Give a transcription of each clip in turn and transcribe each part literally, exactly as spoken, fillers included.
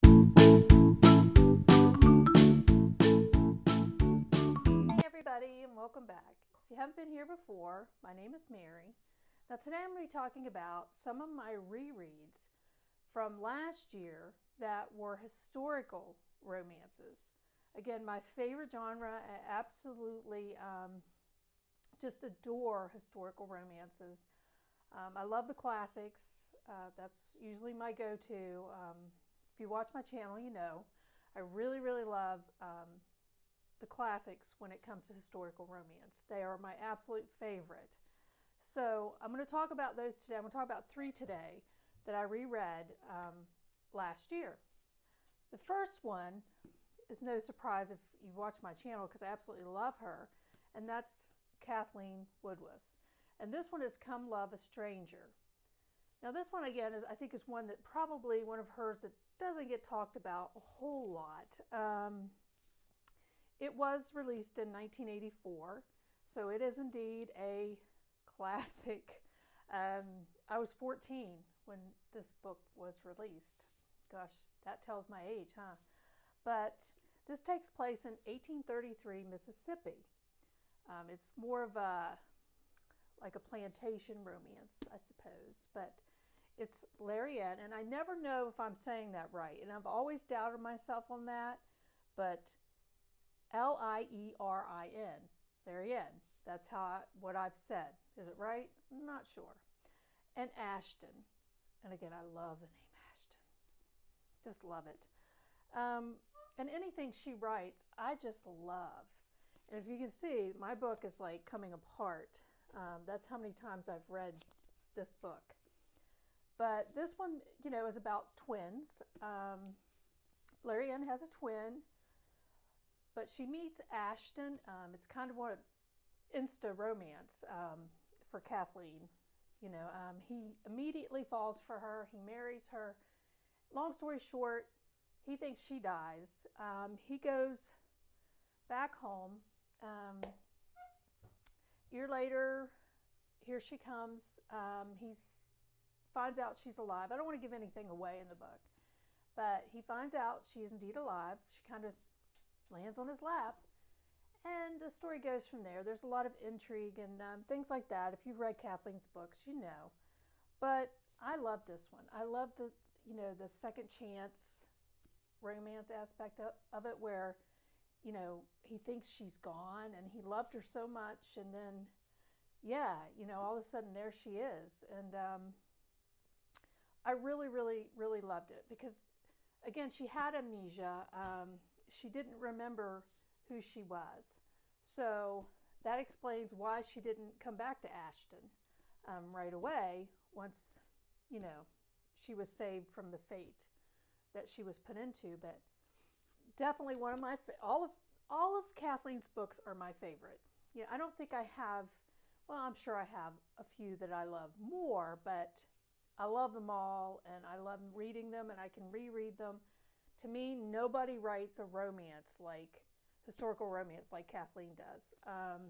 everybody, and welcome back. If you haven't been here before, my name is Mary. Now today I'm going to be talking about some of my rereads from last year that were historical romances. Again, my favorite genre. I absolutely um, just adore historical romances. Um, I love the classics. Uh, that's usually my go-to. Um, if you watch my channel, you know I really, really love um, the classics when it comes to historical romance. They are my absolute favorite. So I'm going to talk about those today. I'm going to talk about three today that I reread um, last year. The first one is no surprise if you've watched my channel because I absolutely love her, and that's Kathleen Woodiwiss. And this one is Come Love a Stranger. Now this one again is I think is one that probably one of hers that doesn't get talked about a whole lot. Um, It was released in nineteen eighty-four, so it is indeed a classic. Um, I was fourteen when this book was released. Gosh, that tells my age, huh? But this takes place in eighteen thirty-three, Mississippi. Um, it's more of a, like a plantation romance, I suppose, but it's Larian, and I never know if I'm saying that right, and I've always doubted myself on that, but L I E R I N, Larian. That's how I, what I've said. Is it right? I'm not sure. And Ashton. And again, I love the name Ashton. Just love it. Um, and anything she writes, I just love. And if you can see, my book is like coming apart. Um, that's how many times I've read this book. But this one, you know, is about twins. Um, Larian has a twin. But she meets Ashton. Um, it's kind of one insta romance um, for Kathleen. You know, um, he immediately falls for her. He marries her. Long story short, he thinks she dies. Um, he goes back home. Um, year later, here she comes. Um, he finds out she's alive. I don't want to give anything away in the book, but he finds out she is indeed alive. She kind of lands on his lap, and the story goes from there. There's a lot of intrigue and um, things like that. If you've read Kathleen's books, you know. But I love this one. I love the, you know, the second chance romance aspect of, of it, where, you know, he thinks she's gone and he loved her so much, and then, yeah, you know, all of a sudden there she is. And um, I really, really, really loved it because, again, she had amnesia. Um, She didn't remember who she was. So that explains why she didn't come back to Ashton um, right away once, you know, she was saved from the fate that she was put into. But definitely one of my, all of, all of Kathleen's books are my favorite. You know, I don't think I have, well, I'm sure I have a few that I love more, but I love them all, and I love reading them, and I can reread them. To me, nobody writes a romance like, historical romance like Kathleen does. Um,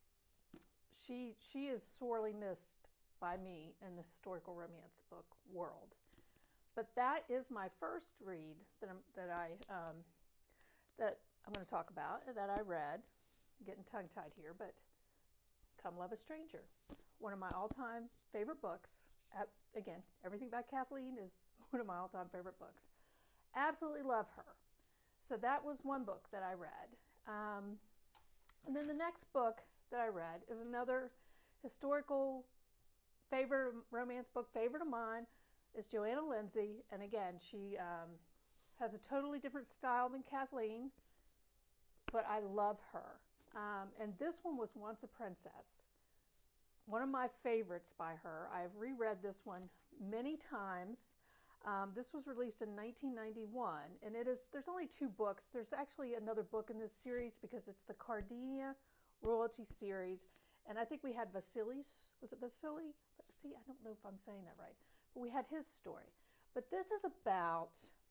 she, she is sorely missed by me in the historical romance book world. But that is my first read that, I'm, that, I, um, that I'm going to talk about, that I read. I'm getting tongue-tied here, but Come Love a Stranger. One of my all-time favorite books. At, again, everything by Kathleen is one of my all-time favorite books. Absolutely love her. So that was one book that I read. Um, and then the next book that I read is another historical favorite romance book, favorite of mine, is Joanna Lindsey. And again, she um, has a totally different style than Kathleen, but I love her. Um, and this one was Once a Princess. One of my favorites by her. I've reread this one many times. Um, this was released in nineteen ninety-one, and it is, there's only two books. There's actually another book in this series because it's the Cardinia Royalty series, and I think we had Vasilis, was it Vasily? See, I don't know if I'm saying that right, but we had his story. But this is about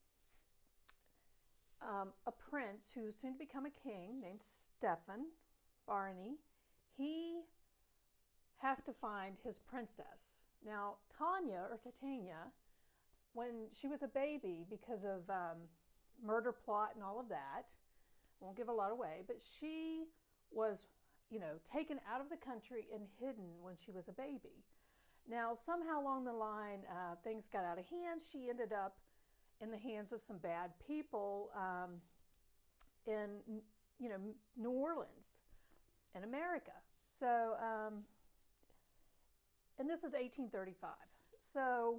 um, a prince who's soon to become a king named Stefan Barney. He has to find his princess. Now, Tanya, or Titania, when she was a baby, because of um, murder plot and all of that, won't give a lot away, but she was, you know, taken out of the country and hidden when she was a baby. Now, somehow along the line, uh, things got out of hand. She ended up in the hands of some bad people um, in, you know, New Orleans, in America. So, um, and this is eighteen thirty-five. So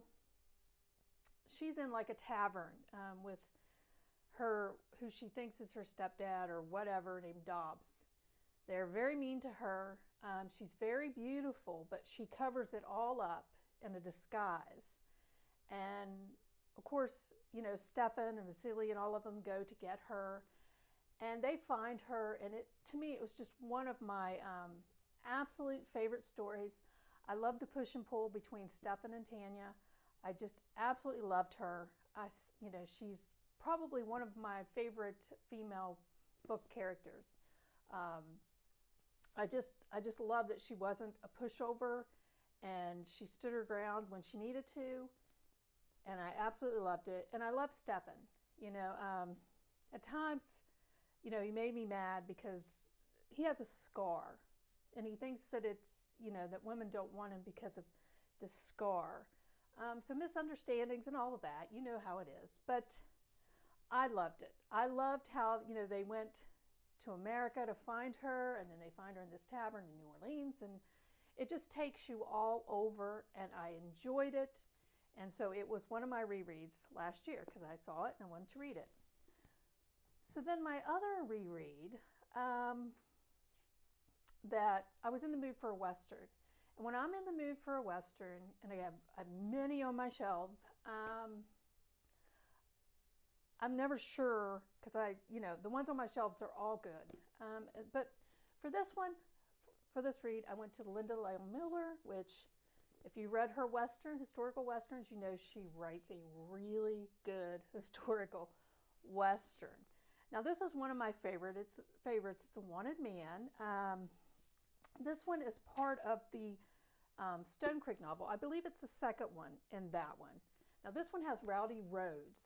she's in like a tavern um, with her, who she thinks is her stepdad or whatever, named Dobbs. They're very mean to her. Um, she's very beautiful, but she covers it all up in a disguise. And of course, you know, Stefan and Vasily and all of them go to get her, and they find her. And it, to me, it was just one of my um, absolute favorite stories. I love the push and pull between Stefan and Tanya. I just absolutely loved her. I, you know, she's probably one of my favorite female book characters. Um, I just, I just love that she wasn't a pushover, and she stood her ground when she needed to, and I absolutely loved it. And I love Stefan. You know, um, at times, you know, he made me mad because he has a scar, and he thinks that it's, you know, that women don't want him because of this scar. Um, so misunderstandings and all of that, you know how it is. But I loved it. I loved how, you know, they went to America to find her, and then they find her in this tavern in New Orleans, and it just takes you all over, and I enjoyed it. And so it was one of my rereads last year because I saw it and I wanted to read it. So then my other reread, um, that I was in the mood for a Western. And when I'm in the mood for a Western, and I have, I have many on my shelf, um, I'm never sure, because I, you know, the ones on my shelves are all good. Um, but for this one, for this read, I went to Linda Lael Miller, which, if you read her Western, historical Westerns, you know she writes a really good historical Western. Now, this is one of my favorite, it's, favorites. It's a Wanted Man. Um, this one is part of the um, Stone Creek novel. I believe it's the second one in that one. Now, this one has Rowdy Rhodes.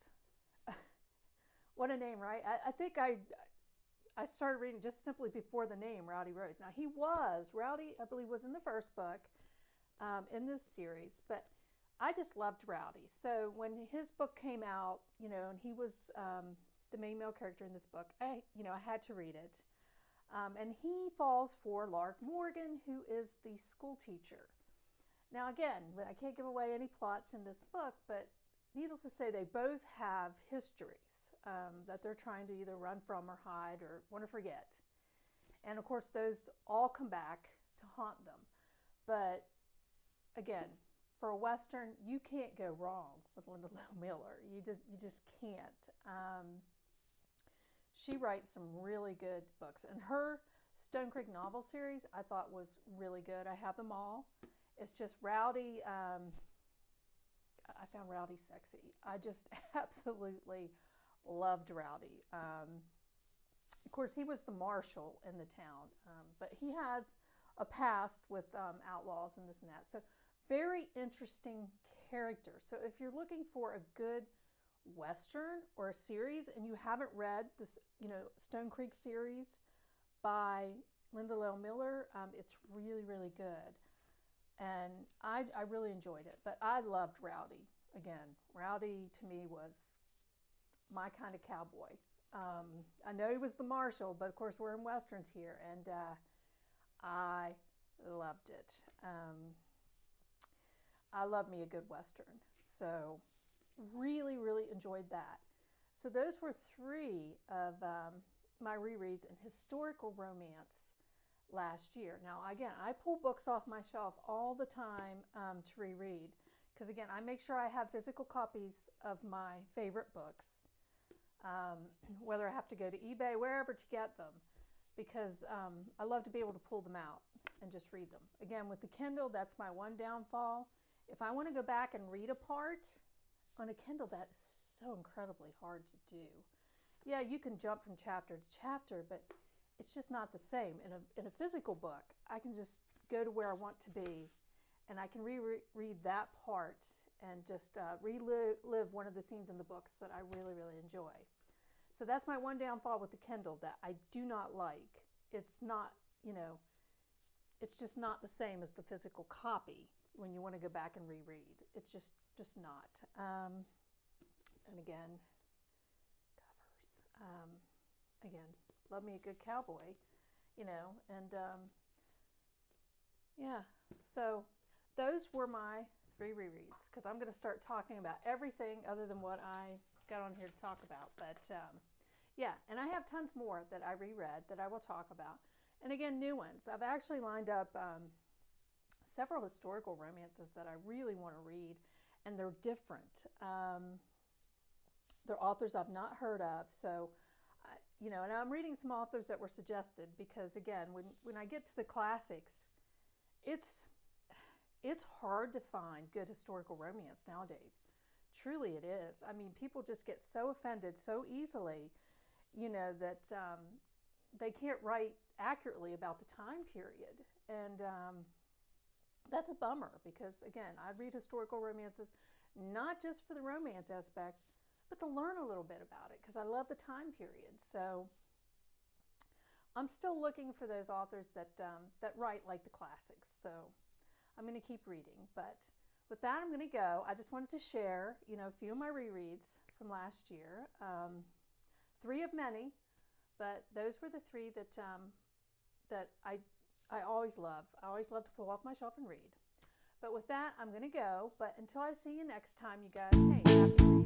What a name, right? I, I think I I started reading just simply before the name, Rowdy Rhodes. Now, he was, Rowdy, I believe, was in the first book um, in this series, but I just loved Rowdy. So when his book came out, you know, and he was um, the main male character in this book, I, you know, I had to read it. Um, and he falls for Lark Morgan, who is the school teacher. Now, again, I can't give away any plots in this book, but needless to say, they both have histories um, that they're trying to either run from or hide or want to forget. And of course, those all come back to haunt them. But again, for a Western, you can't go wrong with Linda Lael Miller. You just, you just can't. Um, she writes some really good books. And her Stone Creek novel series, I thought was really good. I have them all. It's just Rowdy. Um, I found Rowdy sexy. I just absolutely loved Rowdy. Um, of course, he was the marshal in the town, um, but he has a past with um, outlaws and this and that. So very interesting character. So if you're looking for a good Western or a series and you haven't read this, you know, Stone Creek series by Linda Lael Miller, um, it's really, really good. And I, I really enjoyed it. But I loved Rowdy. Again, Rowdy to me was my kind of cowboy. Um, I know he was the marshal, but of course we're in Westerns here, and uh, I loved it. Um, I love me a good Western. So really, really enjoyed that. So those were three of um, my rereads in historical romance last year. Now, again, I pull books off my shelf all the time um, to reread, because again, I make sure I have physical copies of my favorite books, um, whether I have to go to eBay, wherever to get them, because um, I love to be able to pull them out and just read them. Again, with the Kindle, that's my one downfall. If I want to go back and read a part on a Kindle, that is so incredibly hard to do. Yeah, you can jump from chapter to chapter, but it's just not the same. In a, in a physical book, I can just go to where I want to be, and I can reread that part and just uh, relive one of the scenes in the books that I really, really enjoy. So that's my one downfall with the Kindle that I do not like. It's not, you know, it's just not the same as the physical copy when you want to go back and reread. It's just, just not. Um, and again, covers. Um, again, love me a good cowboy, you know, and um, yeah. So those were my three rereads, because I'm going to start talking about everything other than what I got on here to talk about. But um, yeah, and I have tons more that I reread that I will talk about. And again, new ones. I've actually lined up um, several historical romances that I really want to read, and they're different. Um, they're authors I've not heard of, so I, you know, and I'm reading some authors that were suggested because, again, when when I get to the classics, it's it's hard to find good historical romance nowadays. Truly, it is. I mean, people just get so offended so easily, you know, that um, they can't write accurately about the time period. And um, that's a bummer because, again, I read historical romances not just for the romance aspect, but to learn a little bit about it because I love the time period. So I'm still looking for those authors that, um, that write like the classics. So I'm going to keep reading. But with that, I'm going to go. I just wanted to share, you know, a few of my rereads from last year. Um, three of many, but those were the three that um, that I I always love. I always love to pull off my shelf and read. But with that, I'm going to go. But until I see you next time, you guys, hey, happy reading.